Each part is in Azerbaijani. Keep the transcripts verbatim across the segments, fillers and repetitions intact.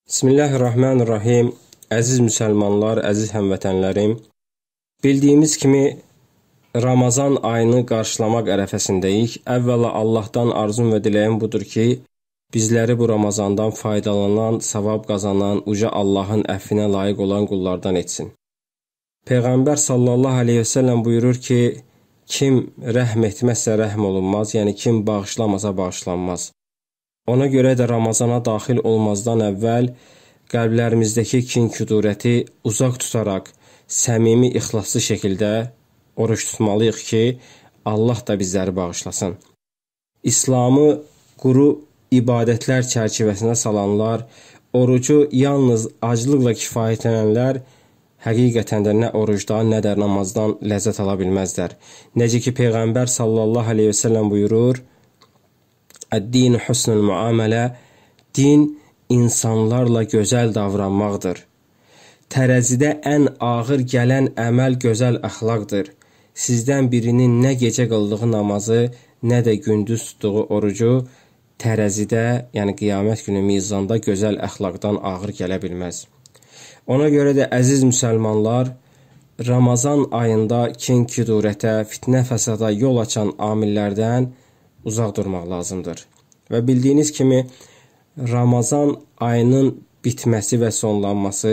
Bismillahirrahmanirrahim. Əziz müsəlmanlar, əziz həmvətənlərim, bildiyimiz kimi Ramazan ayını qarşılamaq ərəfəsindəyik. Əvvəla Allahdan arzum və diləyim budur ki, bizləri bu Ramazandan faydalanan, savab qazanan, uca Allahın əfvinə layiq olan qullardan etsin. Peyğəmbər sallallahu aleyhi və səlləm buyurur ki, kim rəhm etməzsə rəhm olunmaz, yəni kim bağışlamasa bağışlanmaz. Ona görə də Ramazana daxil olmazdan əvvəl qəlblərimizdəki kin-küdurəti uzaq tutaraq, səmimi, ixlaslı şəkildə oruç tutmalıyıq ki, Allah da bizləri bağışlasın. İslamı quru ibadətlər çərçivəsinə salanlar, orucu yalnız aclıqla kifayətlənənlər, həqiqətən də nə orucdan, nə də namazdan ləzzət ala bilməzlər. Necə ki, Peyğəmbər sallallahu aleyhi və səlləm buyurur, Əd-din husnul muamələ, din insanlarla gözəl davranmaqdır. Tərəzidə ən ağır gələn əməl gözəl əxlaqdır. Sizdən birinin nə gecə qıldığı namazı, nə də gündüz tutduğu orucu tərəzidə, yəni qiyamət günü mizanda gözəl əxlaqdan ağır gələ bilməz. Ona görə də əziz müsəlmanlar, Ramazan ayında kin-küdurətə, fitnə fəsada yol açan amillərdən uzaq durmaq lazımdır. Və bildiyiniz kimi, Ramazan ayının bitməsi və sonlanması,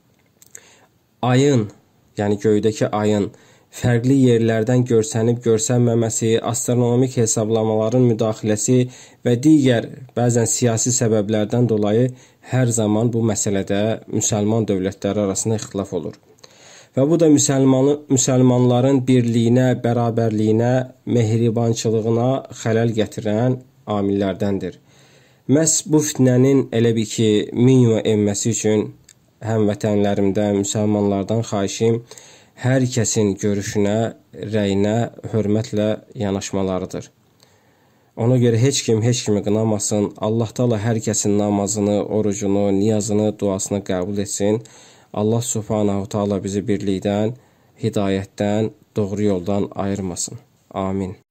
ayın, yəni göydəki ayın fərqli yerlərdən görsənib görsənməməsi, astronomik hesablamaların müdaxiləsi və digər bəzən siyasi səbəblərdən dolayı hər zaman bu məsələdə müsəlman dövlətləri arasında ixtilaf olur. Və bu da müsəlmanı, müsəlmanların birliyinə, bərabərliyinə, mehribançılığına xələl gətirən amillərdəndir. Məhz bu fitnənin elə bir ki, minimuma enməsi üçün həmvətənlərimdən, müsəlmanlardan xahişim, hər kəsin görüşünə, rəyinə hörmətlə yanaşmalarıdır. Ona görə heç kim, heç kimi qınamasın, Allah Taala hər kəsin namazını, orucunu, niyazını, duasını qəbul etsin. Allah Subhanahu Taala bizi birlikdən, hidayətdən, doğru yoldan ayırmasın. Amin.